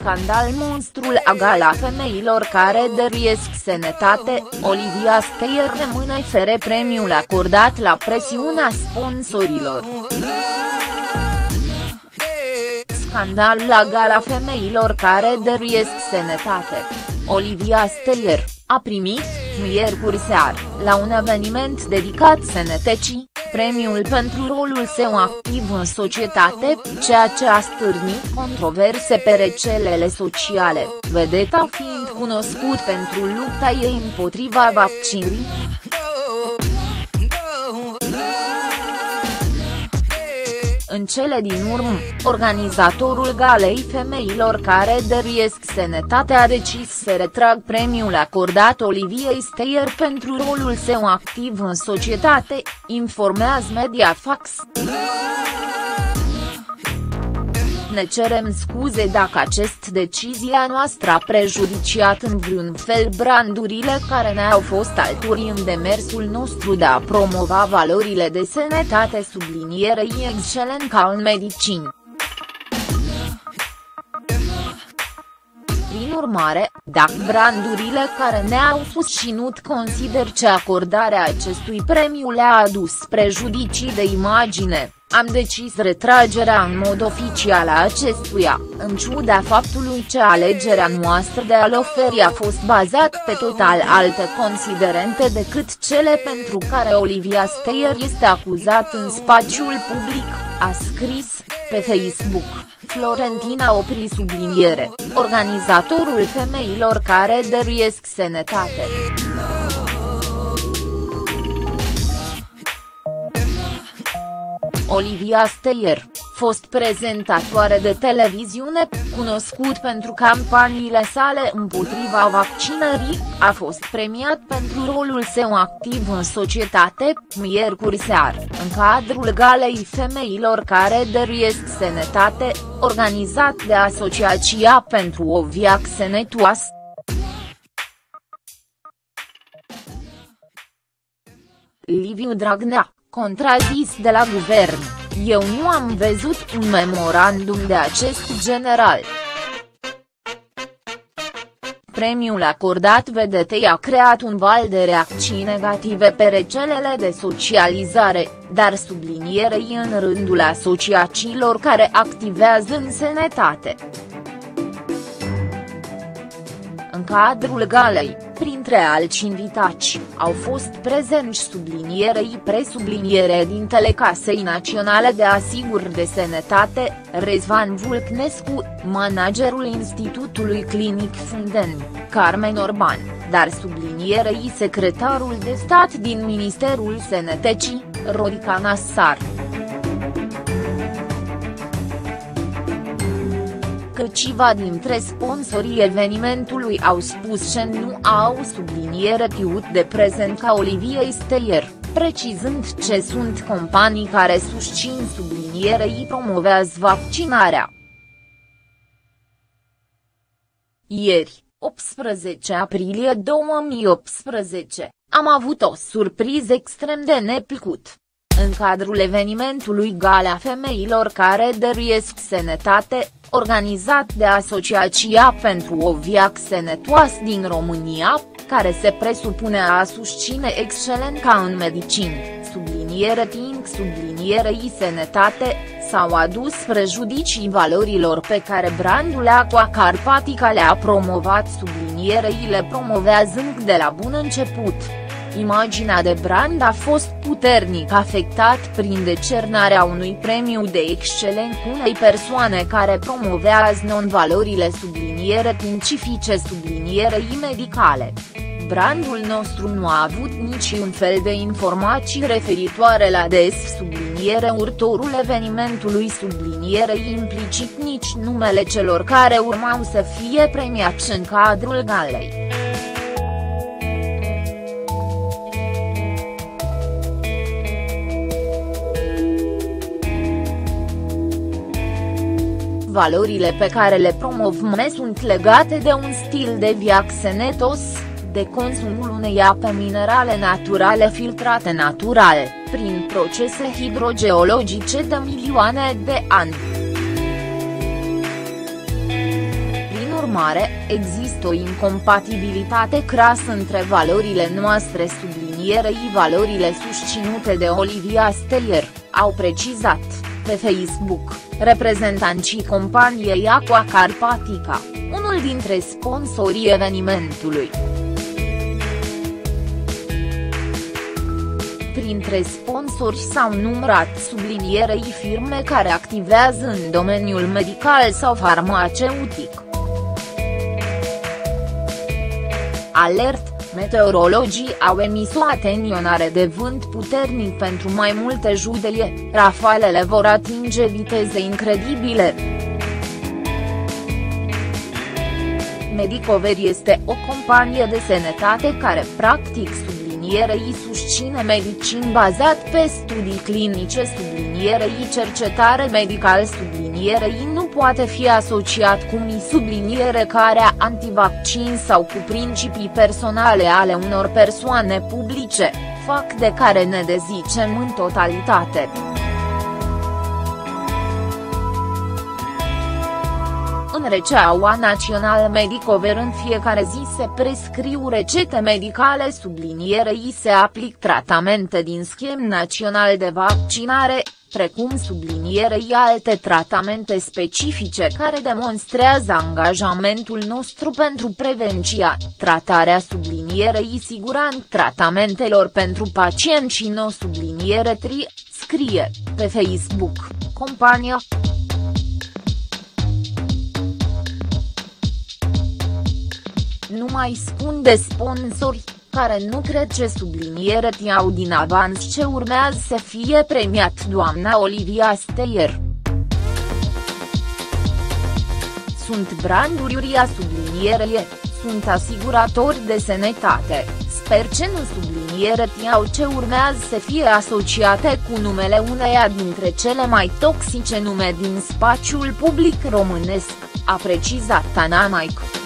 Scandal monstru la gala femeilor care dăruiesc sănătate, Olivia Steyer rămâne fără premiul acordat la presiunea sponsorilor. Scandal la gala femeilor care dăruiesc sănătate. Olivia Steyer a primit, miercuri seară, la un eveniment dedicat sănătății, premiul pentru rolul său activ în societate, ceea ce a stârnit controverse pe rețelele sociale, vedeta fiind cunoscut pentru lupta ei împotriva vaccinării. În cele din urmă, organizatorul galei femeilor care dăruiesc sănătate a decis să retrag premiul acordat Oliviei Steyer pentru rolul său activ în societate, informează Mediafax. Ne cerem scuze dacă această decizie noastră a prejudiciat în vreun fel brandurile care ne-au fost alături în demersul nostru de a promova valorile de sănătate sublinierei excelența în medicină. Prin urmare, dacă brandurile care ne-au susținut consider că acordarea acestui premiu le-a adus prejudicii de imagine, am decis retragerea în mod oficial a acestuia, în ciuda faptului că alegerea noastră de a-l oferi a fost bazat pe total alte considerente decât cele pentru care Olivia Steyer este acuzat în spațiul public, a scris, pe Facebook, Florentina Opri subliniere, organizatorul femeilor care dăruiesc sănătate. Olivia Steyer, fost prezentatoare de televiziune, cunoscut pentru campaniile sale împotriva vaccinării, a fost premiat pentru rolul său activ în societate, miercuri seară, în cadrul galei femeilor care dăruiesc sănătate, organizat de Asociația pentru o viață sănătoasă. Liviu Dragnea, contrazis de la guvern: eu nu am văzut un memorandum de acest general. Premiul acordat vedetei a creat un val de reacții negative pe rețelele de socializare, dar sublinierei în rândul asociațiilor care activează în sănătate. În cadrul galei, printre alți invitați, au fost prezenți sublinierei presubliniere dintele Casei Naționale de Asigurări de Sănătate, Răzvan Vulcnescu, managerul Institutului Clinic Fundeni, Carmen Orban, dar sublinierei secretarul de stat din Ministerul Sănătății, Rodica Nassar. Câțiva dintre sponsorii evenimentului au spus că nu au subliniere piut de prezent ca Oliviei Steyer, precizând că sunt companii care susțin sublinierei promovează vaccinarea. Ieri, 18 aprilie 2018, am avut o surpriză extrem de neplăcută. În cadrul evenimentului Gala Femeilor care dăruiesc sănătate, organizat de Asociația pentru o viață sănătoasă din România, care se presupune a susține excelența în medicină, sublinierei sănătate, s-au adus prejudicii valorilor pe care brandul Aqua Carpatica le-a promovat. Sublinierei le promovează încă de la bun început. Imaginea de brand a fost puternic afectat prin decernarea unui premiu de excelență unei persoane care promovează non-valorile subliniere științifice sublinierei medicale. Brandul nostru nu a avut niciun fel de informații referitoare la subliniere urtorul evenimentului sublinierei implicit nici numele celor care urmau să fie premiați în cadrul galei. Valorile pe care le promovăm sunt legate de un stil de viață sănătos, de consumul unei ape minerale naturale filtrate natural, prin procese hidrogeologice de milioane de ani. Prin urmare, există o incompatibilitate crasă între valorile noastre sublinierei valorile susținute de Olivia Steyer, au precizat, pe Facebook, reprezentanții companiei Aqua Carpatica, unul dintre sponsorii evenimentului. Printre sponsori s-au numărat sublinierei firme care activează în domeniul medical sau farmaceutic. Alert, meteorologii au emis o atenționare de vânt puternic pentru mai multe județe, rafalele vor atinge viteze incredibile. Medicover este o companie de sănătate care practic sublinierei susține medicini bazat pe studii clinice sublinierei cercetare medical sublinierei nu poate fi asociat cu subliniere care antivaccin sau cu principii personale ale unor persoane publice, fapt de care ne dezicem în totalitate. În rețeaua Național Medicover în fiecare zi se prescriu rețete medicale sublinierei se aplic tratamente din Schema Național de Vaccinare, precum sublinierei alte tratamente specifice care demonstrează angajamentul nostru pentru prevenția, tratarea sublinierei siguranța tratamentelor pentru pacienți no subliniere 3, scrie, pe Facebook, compania. Nu mai spun de sponsori, care nu cred ce subliniere tiau din avans ce urmează să fie premiat doamna Olivia Steyer. Sunt branduri a sublinierei, sunt asiguratori de sănătate, sper ce nu subliniere tiau ce urmează să fie asociate cu numele uneia dintre cele mai toxice nume din spațiul public românesc, a precizat Ana Maic.